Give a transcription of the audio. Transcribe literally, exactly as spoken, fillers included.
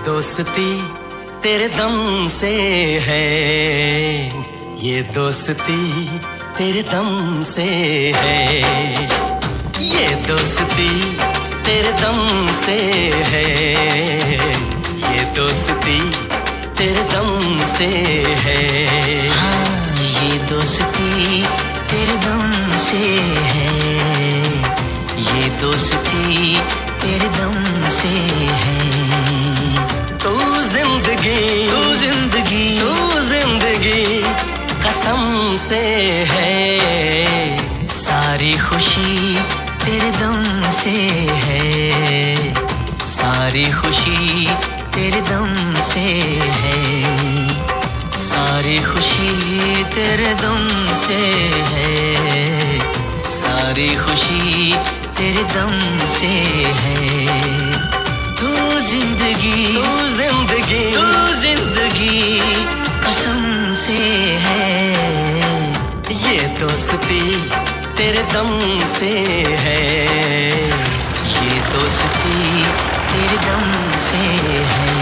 दोस्ती तेरे दम से है, ये दोस्ती तेरे दम से है, ये दोस्ती तेरे दम से है, ये दोस्ती तेरे दम से है। हाँ, ये दोस्ती तेरे दम से है, ये दोस्ती तेरे दम से है। तू जिंदगी तू जिंदगी तू जिंदगी कसम से है, सारी खुशी तेरे दम से है, सारी खुशी तेरे दम से है, सारी खुशी तेरे दम से है, सारी खुशी तेरे दम से है। तू जिंदगी तू जिंदगी तू जिंदगी कसम से है, ये दोस्ती तेरे दम से है, ये दोस्ती तेरे दम से है।